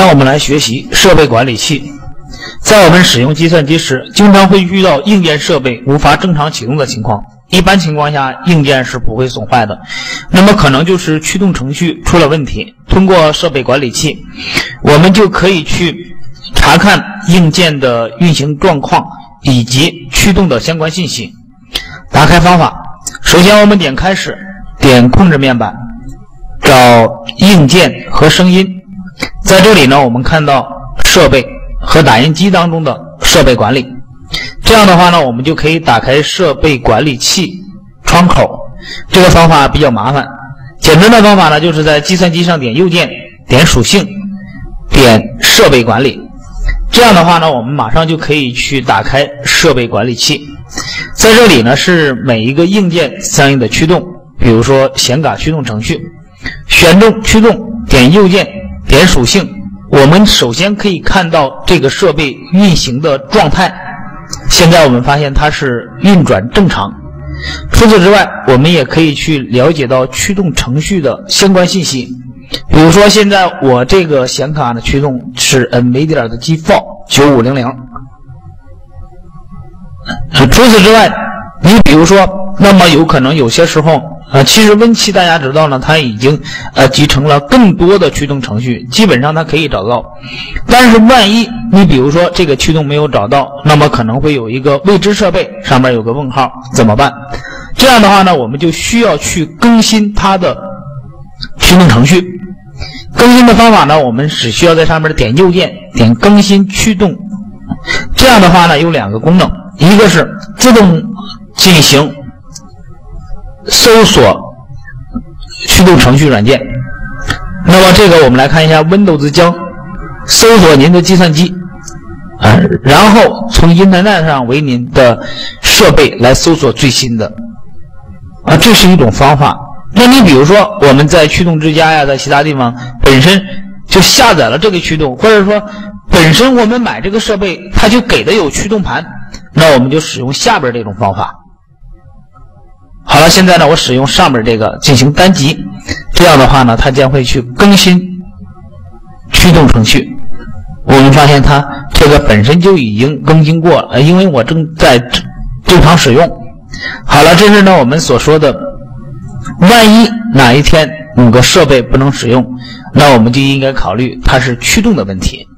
天我们来学习设备管理器。在我们使用计算机时，经常会遇到硬件设备无法正常启动的情况。一般情况下，硬件是不会损坏的，那么可能就是驱动程序出了问题。通过设备管理器，我们就可以去查看硬件的运行状况以及驱动的相关信息。打开方法，首先我们点开始，点控制面板，找硬件和声音。在这里呢，我们看到设备和打印机当中的设备管理。这样的话呢，我们就可以打开设备管理器窗口。这个方法比较麻烦，简单的方法呢，就是在计算机上点右键，点属性，点设备管理。这样的话呢，我们马上就可以去打开设备管理器。在这里呢，是每一个硬件相应的驱动，比如说显卡驱动程序，选中驱动，点右键，点属性。我们首先可以看到这个设备运行的状态。现在我们发现它是运转正常。除此之外，我们也可以去了解到驱动程序的相关信息。比如说，现在我这个显卡的驱动是 NVIDIA 的 GeForce 9500。除此之外，你比如说，那么有可能有些时候其实 Win7大家知道呢，它已经集成了更多的驱动程序，基本上它可以找到。但是万一你比如说这个驱动没有找到，那么可能会有一个未知设备，上面有个问号，怎么办？这样的话呢，我们就需要去更新它的驱动程序。更新的方法呢，我们只需要在上面点右键，点更新驱动。这样的话呢，有两个功能，一个是自动进行搜索驱动程序软件。那么这个我们来看一下 Windows 将搜索您的计算机然后从 Internet 上为您的设备来搜索最新的这是一种方法。那你比如说我们在驱动之家呀，在其他地方本身就下载了这个驱动，或者说本身我们买这个设备它就给的有驱动盘，那我们就使用下边这种方法。好了，现在呢，我使用上面这个进行单击，这样的话呢，它将会去更新驱动程序。我们发现它这个本身就已经更新过了，因为我正在正常使用。好了，这是呢我们所说的，万一哪一天某个设备不能使用，那我们就应该考虑它是驱动的问题。